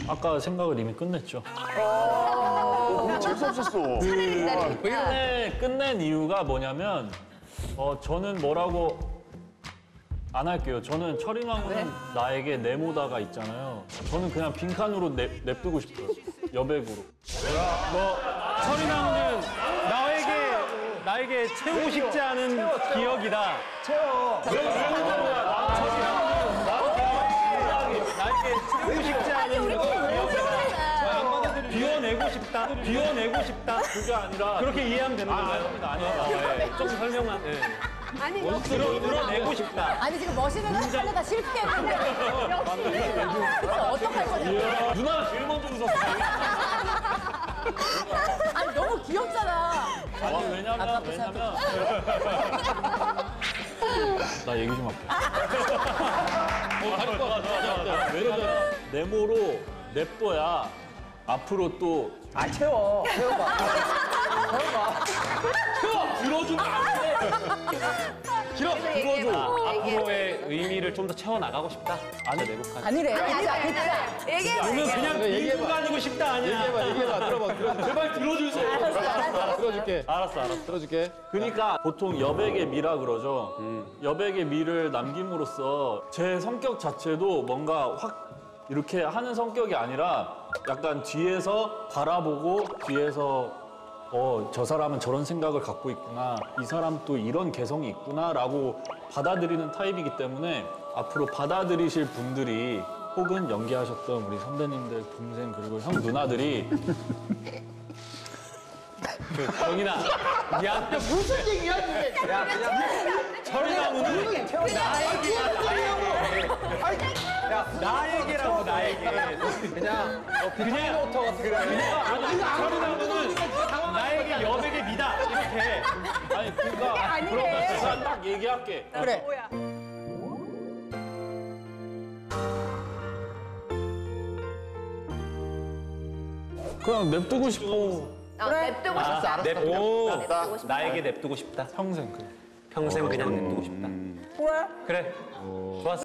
아까 생각을 이미 끝냈죠. 재수없었어. 끝낸 이유가 뭐냐면 저는 뭐라고 안 할게요. 저는 철인왕후는 나에게 네모다가 있잖아요. 저는 그냥 빈칸으로 냅두고 싶어요. 여백으로. 뭐 철인왕후는 나에게 채우고 싶지 않은 기억이다. 채워. 나에게 채우고 싶지 않은 기억이다. 비워내고 싶다. 비워내고 싶다. 그게 아니라 그렇게 이해하면 되는 건가요? 아닙니다. 좀 설명만. 네. 아니, 드러내고 싶다. 아니 지금 머신을 하려다 실패했는데. 어떡할 거냐. 누나가 제일 먼저 웃었어. 아니 너무 귀엽잖아. 아니 왜냐면 나 얘기 좀 할게. 왜냐면 네모로 냅둬야 앞으로 또 채워. 들어주면 안 돼. 들어줘. 앞으로의 의미를 좀 더 채워나가고 싶다. 아니 내곡하지. 아니래. 그러면 그냥 빈부가 아니고 싶다 아니야. 얘기해봐. 들어봐. 제발 들어주세요. 들어줄게. 알았어. 들어줄게. 그러니까 보통 여백의 미라 그러죠. 여백의 미를 남김으로써 제 성격 자체도 뭔가 확 이렇게 하는 성격이 아니라 약간 뒤에서 바라보고 뒤에서 저 사람은 저런 생각을 갖고 있구나. 이 사람 또 이런 개성이 있구나라고 받아들이는 타입이기 때문에 앞으로 받아들이실 분들이 혹은 연기하셨던 우리 선배님들, 동생 그리고 형 누나들이 정인아, 야 무슨 얘기야 이게? 야 그냥 철인왕후는 나에게라고 나에게. 그냥 그냥 철인왕후는 나에게 여백의 미다 이렇게. 아니 그러니까 그러면 제가 딱 얘기할게. 그래. 그냥 냅두고 싶어. 냅두고 싶다. 나에게 냅두고 싶다. 평생 그래. 평생 그냥 냅두고 싶다. 그래. 그래. 좋았어.